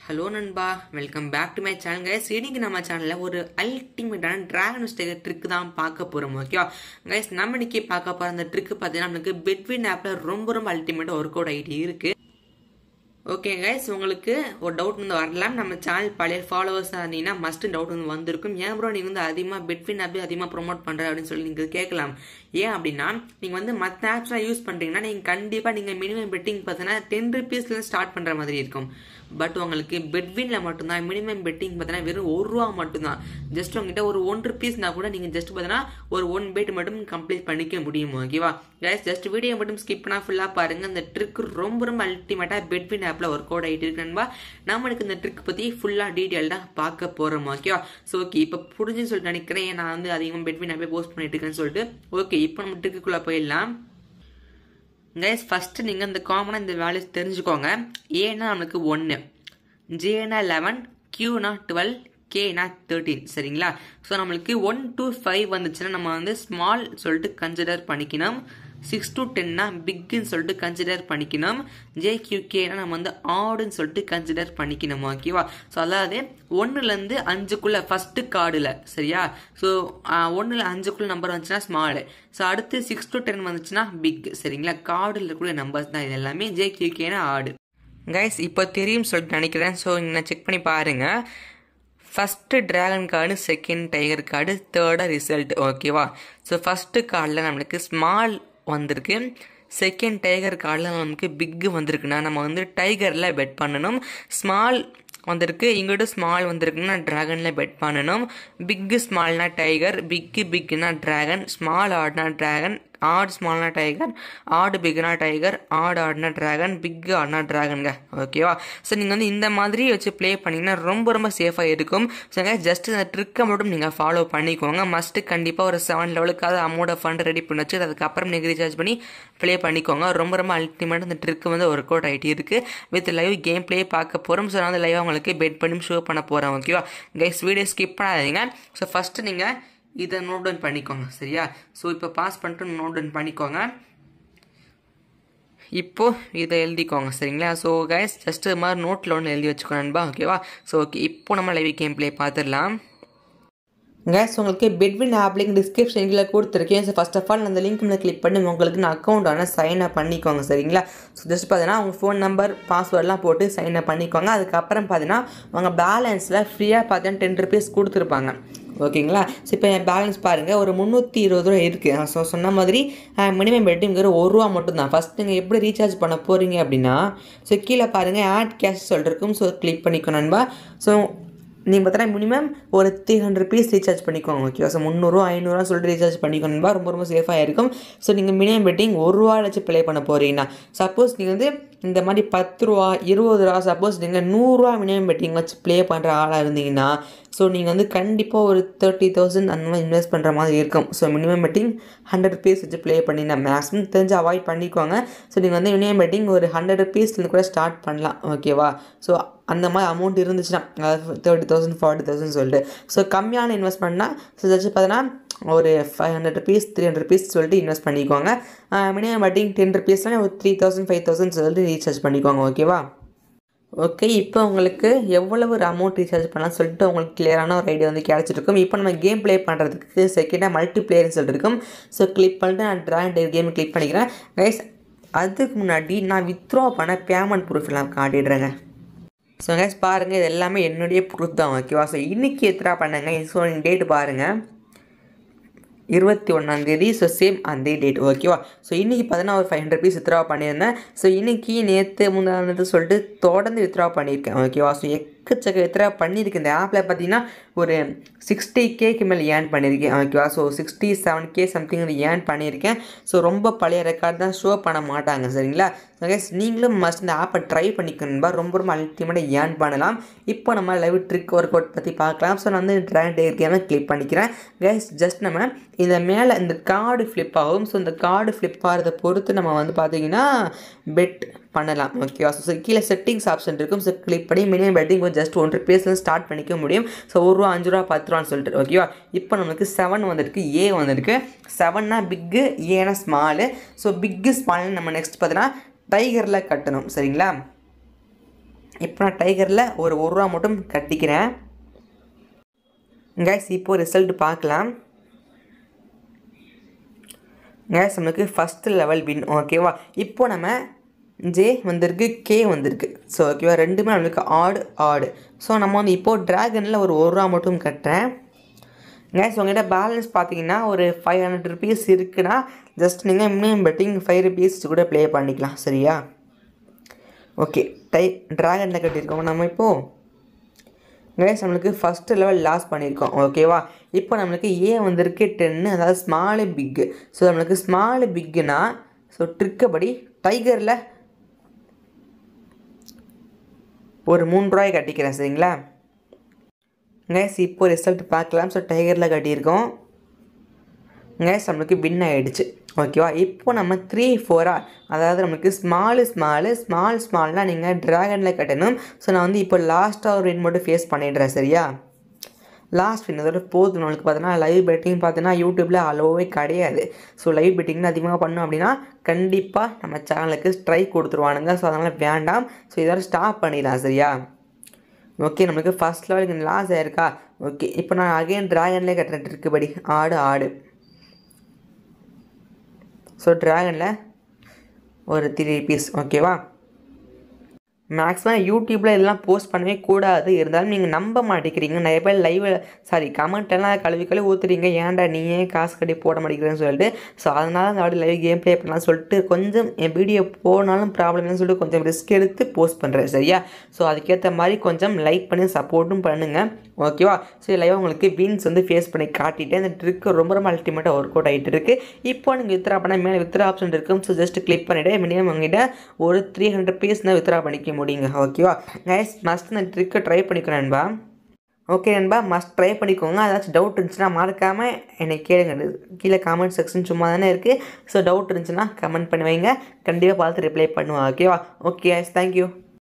Hello Nanba, welcome back to my channel guys. இன்னைக்கு நம்ம சேனல்ல ஒரு அல்டிமேட்டான டிராகன் ஸ்டேக் ட்ரிக் தான் பார்க்க போறோம். ஓகேவா guys, நம்ம இன்னைக்கு பார்க்க போற அந்த ட்ரிக் பார்த்தீங்கன்னா நமக்கு Betwin ஆப்ல ரொம்ப அல்டிமேட்டா ஒர்க் அவுட் ஆயிட்டு இருக்கு. ஓகே கைஸ், உங்களுக்கு ஒரு டவுட் வந்து வரலாம். நம்ம சேனல் பழைய ஃபாலோவர்ஸ் இருந்தீங்கன்னா மஸ்ட் டவுட் வந்து வந்திருக்கும். ஏன் ப்ரோ நீங்க வந்து அதிகமாக Betwin ஆப் அதிகமாக ப்ரொமோட் பண்ற அப்படின்னு சொல்லி நீங்க கேட்கலாம். ஏன் அப்படின்னா நீங்க வந்து மற்ற ஆப்ஸ்லாம் யூஸ் பண்றீங்கன்னா நீங்க கண்டிப்பா நீங்க மினிமம் பெட்டிங் பார்த்தீங்கன்னா 10 rupeesல ஸ்டார்ட் பண்ற மாதிரி இருக்கும். பட் உங்களுக்கு Betwinல மட்டும்தான் மினிமம் பெட்டிங் பார்த்தீங்கன்னா வெறும் ₹1 மட்டும்தான். ஜஸ்ட் உங்ககிட்ட ஒரு 1 rupeesனா கூட நீங்க ஜஸ்ட் பார்த்தீங்கன்னா ஒரு 1 bet மட்டும் கம்ப்ளீட் பண்ணிக்க முடியும். ஓகேவா கைஸ், ஜஸ்ட் வீடியோ மட்டும் ஸ்கிப் பண்ணா ஃபுல்லா பாருங்க. இந்த ட்ரிக் ரொம்ப அல்டிமேட்டா Betwin ஆப்ல ஒர்க் அவுட் ஆயிட்டு இருக்குன்பா. நம்மளுக்கு இந்த ட்ரிக் பத்தி ஃபுல்லா டீடைல்டா பார்க்க போறோம். ஓகேவா சோ ஓகே, இப்போ புரிஞ்சுன்னு சொல்லிட்டு நினைக்கிறேன். நான் வந்து அதிகமாக Betwin ஆப்பே போஸ்ட் பண்ணிட்டு இருக்கேன்னு சொல்லிட்டு. ஓகே, இப்போ நம்ம ட்ரிக்குள்ள போயிடலாம். கைஸ், ஃபர்ஸ்ட் நீங்க இந்த காமனா இந்த வேல்யூஸ் தெரிஞ்சுக்கோங்க. ஏன்னா நமக்கு 1, ஜேனா 11, கியூனா 12, கேனா 13. சரிங்களா? ஸோ நம்மளுக்கு 1 to 5 வந்துச்சுன்னா நம்ம வந்து ஸ்மால் சொல்லிட்டு கன்சிடர் பண்ணிக்கணும். 6 to 10னா பிக்னு சொல்லிட்டு கன்சிடர் பண்ணிக்கணும். ஜேக்யூகேனா நம்ம வந்து ஆடுன்னு சொல்லிட்டு கன்சிடர் பண்ணிக்கணும். ஓகேவா? ஸோ அதாவது 1லேருந்து 5க்குள்ள ஃபர்ஸ்ட் கார்டுல, சரியா? ஸோ 1ல் 5க்குள்ள நம்பர் வந்துச்சுன்னா ஸ்மால். ஸோ அடுத்து 6 to 10 வந்துச்சுன்னா பிக். சரிங்களா? கார்டில் இருக்கக்கூடிய நம்பர்ஸ் தான் இது எல்லாமே. ஜேக்யூகேனா ஆடு. கைஸ், இப்போ தெரியும் சொல்லிட்டு நினைக்கிறேன். ஸோ நான் செக் பண்ணி பாருங்க. First dragon card, second tiger card, தேர்டா ரிசல்ட். ஓகேவா? ஸோ ஃபர்ஸ்ட் கார்டில் நம்மளுக்கு ஸ்மால் வந்திருக்கு. செகண்ட் டைகர் கார்டில் நமக்கு பிக் வந்திருக்குன்னா நம்ம வந்து டைகரில் பெட் பண்ணணும். ஸ்மால் வந்திருக்கு, இங்கிட்ட ஸ்மால் வந்திருக்குன்னா டிராகனில் பெட் பண்ணணும். பிக்கு ஸ்மால்னா டைகர், பிக்னா டிராகன், ஸ்மால் ஆட்னா டிராகன், ஆட் ஸ்மால்னா டைகர், ஆடு பிக்னா டைகர், ஆடுனா டிராகன், பிக் ஆடுனா டிராகனுங்க. ஓகேவா? ஸோ நீங்கள் வந்து இந்த மாதிரி வச்சு ப்ளே பண்ணிங்கன்னா ரொம்ப சேஃபாக இருக்கும். ஸோ ஜஸ்ட் இந்த ட்ரிக்கை மட்டும் நீங்கள் ஃபாலோ பண்ணிக்கோங்க. மஸ்ட்டு கண்டிப்பாக ஒரு 7 லெவலுக்காவது அமௌண்ட் ஃபண்ட் ரெடி பண்ணி வச்சு அதுக்கப்புறம் நீங்கள் ரீசார்ஜ் பண்ணி ப்ளே பண்ணிக்கோங்க. ரொம்ப அல்டிமேட் இந்த ட்ரிக் வந்து ஒர்க் அவுட் ஆகிட்டு இருக்கு. வித் லைவ் கேம் ப்ளே பார்க்க போகிறோம். ஸோ நான் வந்து லைவாக உங்களுக்கு பெட் பண்ணி ஷோ பண்ண போகிறேன். ஓகேவா கைஸ், வீடியோ ஸ்கிப் பண்ணாதீங்க. ஸோ ஃபஸ்ட்டு நீங்கள் இதை நோட் டவுன் பண்ணிக்கோங்க. சரியா? ஸோ இப்போ பாஸ் பண்ணிட்டு நோட் டவுன் பண்ணிக்கோங்க. இப்போ இதை எழுதிக்கோங்க. சரிங்களா? ஸோ கைஸ், ஜஸ்ட் இது மாதிரி நோட்டில் ஒன்று எழுதி வச்சுக்கோங்கன்பா. ஓகேவா? ஸோ ஓகே, இப்போ நம்ம லைவ் கேம் ப்ளே பார்த்துடலாம். கேஸ், உங்களுக்கு Betwin ஆப் லிங்க் டிஸ்கிரிப்ஷனில் கொடுத்துருக்கேன். ஸோ ஃபர்ஸ்ட் ஆஃப் ஆல் அந்த லிங்க் கிளிக் பண்ணி உங்களுக்கு நான் அக்கௌண்ட் சைன் அப் பண்ணிக்கோங்க. சரிங்களா? ஸோ ஜஸ்ட் பார்த்தீங்கன்னா உங்கள் ஃபோன் நம்பர் பாஸ்வேர்ட்லாம் போட்டு சைன் அப் பண்ணிக்கோங்க. அதுக்கப்புறம் பார்த்தீங்கன்னா உங்கள் பேலன்ஸில் ஃப்ரீயாக பார்த்தீங்கன்னா 10 rupees கொடுத்துருப்பாங்க. ஓகேங்களா? ஸோ இப்போ என் பேலன்ஸ் பாருங்கள், ஒரு 320 ரூபா இருக்குது. ஸோ சொன்ன மாதிரி மினிமம் பெட்டிங்கிற ₹1 மட்டும்தான். ஃபஸ்ட் நீங்கள் எப்படி ரீசார்ஜ் பண்ண போகிறீங்க அப்படின்னா, ஸோ கீழே பாருங்கள் ஆட் கேஷ் சொல்லிருக்கும். ஸோ கிளிக் பண்ணிக்கணும்பா. ஸோ நீங்கள் பார்த்தீங்கன்னா மினிமம் ஒரு 300 rupees ரீசார்ஜ் பண்ணிக்கோங்க. ஓகே? ஸோ 300, 500 சொல்லிட்டு ரீசார்ஜ் பண்ணிக்கணும்பா. ரொம்ப சேஃபாக இருக்கும். ஸோ நீங்கள் மினிமம் பெட்டிங் ₹1 வச்சு ப்ளே பண்ண போகிறீங்கன்னா, சப்போஸ் நீங்கள் வந்து இந்த மாதிரி ₹10, ₹20, சப்போஸ் நீங்கள் ₹100 மினிமம் பெட்டிங் வச்சு ப்ளே பண்ணுற ஆளாக இருந்தீங்கன்னா, ஸோ நீங்கள் வந்து கண்டிப்பாக ஒரு 30,000 அந்த மாதிரி இன்வெஸ்ட் பண்ணுற மாதிரி இருக்கும். ஸோ மினிமம் பெட்டிங் 100 rupees வச்சு ப்ளே பண்ணிங்கன்னா மேக்ஸிமம் தெரிஞ்சு அவாய்ட் பண்ணிக்கோங்க. ஸோ நீங்கள் வந்து மினிமம் பெட்டிங் ஒரு 100 rupeesலேருந்து கூட ஸ்டார்ட் பண்ணலாம். ஓகேவா? ஸோ அந்த மாதிரி அமௌண்ட் இருந்துச்சுன்னா, அதாவது 30,000, 40,000 சொல்லிட்டு, ஸோ கம்மியான இன்வெஸ்ட்மெண்ட்னா ஸோ ஜஸ்ட் பார்த்தீங்கன்னா ஒரு 500 rupees, 300 rupees சொல்லிட்டு இன்வெஸ்ட் பண்ணிக்கோங்க. மினிமம் பெட்டிங் 10 rupeesனா ஒரு 3,000, 5,000 சொல்லிட்டு ரீசார்ஜ் பண்ணிக்கோங்க. ஓகேவா? ஓகே, இப்போ உங்களுக்கு எவ்வளவு ஒரு அமௌண்ட் ரீசார்ஜ் பண்ணலாம் சொல்லிட்டு உங்களுக்கு கிளியரான ஒரு ஐடியா வந்து கிடச்சிருக்கும். இப்போ நம்ம கேம் ப்ளே பண்ணுறதுக்கு செகண்டாக மல்டிப்ளேயர்னு சொல்லிட்டு இருக்கும். ஸோ கிளிக் பண்ணிட்டு நான் டிராகன் கேம் கிளிக் பண்ணிக்கிறேன். கைஸ், அதுக்கு முன்னாடி நான் வித்ட்ரா பண்ண பேமெண்ட் ப்ரூஃப் எல்லாம் காட்டிடுறேங்க. ஸோ கைஸ் பாருங்கள், இது எல்லாமே என்னுடைய ப்ரூஃப் தான். ஓகேவா? ஸோ இன்றைக்கி வித்ட்ரா பண்ணேங்க. ஸோ டேட் பாருங்கள், 21ஆம் தேதி. ஸோ சேம் அந்த டேட். ஓகேவா? ஸோ இன்றைக்கி பார்த்தீங்கன்னா ஒரு 500 rupees வித்ட்ரா பண்ணியிருந்தேன். ஸோ இன்றைக்கி நேற்று முந்தானது சொல்லிட்டு தொடர்ந்து வித்ட்ரா பண்ணியிருக்கேன். ஓகேவா? ஸோ எக்கச்சக்க வித்ட்ரா பண்ணியிருக்கேன். இந்த ஆப்பில் பார்த்தீங்கன்னா ஒரு 60Kக்கு மேலே ஏர்ன் பண்ணியிருக்கேன். ஓகேவா? ஸோ 67K சம்திங் ஏர்ன் பண்ணியிருக்கேன். ஸோ ரொம்ப பழைய ரெக்கார்ட் தான், ஷோ பண்ண மாட்டாங்க. சரிங்களா? ஸோ கைஸ், நீங்களும் மஸ்ட் இந்த ஆப்பை ட்ரை பண்ணிக்கணும்பா. ரொம்ப அல்டிமேட்டாக ஏர்ன் பண்ணலாம். இப்போ நம்ம லைவ் ட்ரிக் ஒர்க் அவுட் பற்றி பார்க்கலாம். ஸோ நான் வந்து டிராகன் கேமை கிளிக் பண்ணிக்கிறேன். கைஸ், ஜஸ்ட் நம்ம இந்த மேலே இந்த கார்டு ஃப்ளிப் ஆகும். ஸோ இந்த கார்டு ஃப்ளிப் ஆகிறத பொறுத்து நம்ம வந்து பார்த்தீங்கன்னா பெட் பண்ணலாம். ஓகேவா? ஸோ கீழே செட்டிங்ஸ் ஆப்ஷன் இருக்கும். ஸோ கிளிக் பண்ணி மினிமம் பெட்டிங் ஜஸ்ட் 1 rupeesல ஸ்டார்ட் பண்ணிக்க முடியும். ஸோ ₹1, ₹5, ₹10 சொல்லிட்டு. ஓகேவா? இப்போ நமக்கு 7 வந்திருக்கு, ஏ வந்திருக்கு. 7னா பிக்கு, ஏனா ஸ்மாலு. ஸோ பிக்கு ஸ்மால்னு நம்ம நெக்ஸ்ட் பார்த்தீங்கன்னா டைகரில் கட்டணும். சரிங்களா? இப்போ நான் டைகரில் ஒரு ரூபா மட்டும் கட்டிக்கிறேன். கைஸ் இப்போது ரிசல்ட் பார்க்கலாம். கைஸ் நமக்கு ஃபஸ்ட்டு லெவல் வின். ஓகேவா, இப்போ நம்ம ஜே வந்திருக்கு, கே வந்திருக்கு. ஸோ ஓகேவா, ரெண்டுமே நம்மளுக்கு ஆடு. ஸோ நம்ம வந்து இப்போது ட்ராகனில் ஒரு ரூபா மட்டும் கட்டுறேன். கைஸ் உங்கள்கிட்ட பேலன்ஸ் பார்த்தீங்கன்னா ஒரு 500 rupees இருக்குன்னா ஜஸ்ட் நீங்கள் இன்னும் பெட்டிங் 5 rupees கூட ப்ளே பண்ணிக்கலாம். சரியா, ஓகே. ட்ராகனில் கட்டியிருக்கோம் நம்ம. இப்போது கைஸ் நம்மளுக்கு ஃபஸ்ட்டு லெவல் லாஸ் பண்ணியிருக்கோம். ஓகேவா, இப்போ நம்மளுக்கு ஏ வந்திருக்கு 10, அதாவது ஸ்மாலு பிக்கு. ஸோ நம்மளுக்கு ஸ்மாலு பிக்குனா ஸோ ட்ரிக்கப்படி டைகரில் ஒரு 3 ரூபாய் கட்டிக்கிறேன். சரிங்களா கைஸ், இப்போ ரிசல்ட் பார்க்கலாம். ஸோ டைகரில் கட்டியிருக்கோம். கைஸ் நம்மளுக்கு வின் ஆகிடுச்சு. ஓகேவா, இப்போ நம்ம 3 4 அதாவது நம்மளுக்கு ஸ்மால்னால் நீங்கள் ட்ராகனில் கட்டணும். ஸோ நான் வந்து இப்போ லாஸ்ட்டாக ஒரு வின் மட்டும் ஃபேஸ் பண்ணிடுறேன். சரியா, லாஸ்ட் வின் அதோட போதும். நம்மளுக்கு பார்த்தீங்கன்னா லைவ் பெட்டிங் பார்த்தீங்கன்னா யூடியூப்பில் அலோவே கிடையாது. ஸோ லைவ் பெட்டிங்னு அதிகமாக பண்ணோம் அப்படின்னா கண்டிப்பாக நம்ம சேனலுக்கு ஸ்ட்ரைக் கொடுத்துருவானுங்க. ஸோ அதனால் வேண்டாம். ஸோ இதோட ஸ்டாப் பண்ணிடலாம். சரியா, ஓகே. நம்மளுக்கு ஃபஸ்ட் லெவலுக்கு லாஸ் ஆயிருக்கா. ஓகே, இப்போ நான் அகைன் ட்ராகன்லேயே கட்டுறேன். இருக்குபடி ஆடு. ஸோ ட்ராகனில் ஒரு 3 rupees. ஓகேவா, மேக்ஸிமம் யூடியூப்பில் இதெல்லாம் போஸ்ட் பண்ணவே கூடாது. இருந்தாலும் நீங்கள் நம்ப மாட்டேங்கிறீங்க. நிறைய பேர் கமெண்ட்டெல்லாம் கழுவி ஊற்றுறீங்க. ஏன்டா நீ ஏன் காசு கட்டி போட மாட்டேங்கிறேன்னு சொல்லிட்டு. ஸோ அதனால் அந்த வாட்டி லைவ் கேம் ப்ளே பண்ணலாம்னு சொல்லிட்டு கொஞ்சம் என் வீடியோ போனாலும் ப்ராப்ளம்னு சொல்லிட்டு கொஞ்சம் ரிஸ்க் எடுத்து போஸ்ட் பண்ணுறேன். சரியா, ஸோ அதுக்கேற்ற மாதிரி கொஞ்சம் லைக் பண்ணி சப்போர்ட்டும் பண்ணுங்கள். ஓகேவா, ஸோ லைவாக உங்களுக்கு வின்ஸ் வந்து ஃபேஸ் பண்ணி காட்டிட்டு இந்த ட்ரிக்கு ரொம்ப அல்டிமேட்டாக ஒர்க் அவுட் ஆகிட்டு இருக்குது. இப்போ நீங்கள் வித்ரா பண்ணால் மேலே வித்ரா ஆப்ஷன் இருக்கும். ஸோ ஜஸ்ட் கிளிக் பண்ணிவிட்டு மினிமம் உங்கள்கிட்ட ஒரு 300 rupees தான் வித்ரா பண்ணிக்க முடியுங்க. ஓகேவா கைஸ், மஸ்ட் இந்த ட்ரிக்கை ட்ரை பண்ணிக்கணும் நண்பா. ஓகே நண்பா, மஸ்ட் ட்ரை பண்ணிக்கோங்க. ஏதாச்சும் டவுட் இருந்துச்சுன்னா மறக்காமல் என்னை கேளுங்க. கீழே காமெண்ட் செக்ஷன் சும்மா தானே இருக்குது. ஸோ டவுட் இருந்துச்சுன்னா கமெண்ட் பண்ணி வைங்க. கண்டிப்பாக பார்த்து ரிப்ளை பண்ணுவேன். ஓகேவா, ஓகே கைஸ், தேங்க்யூ.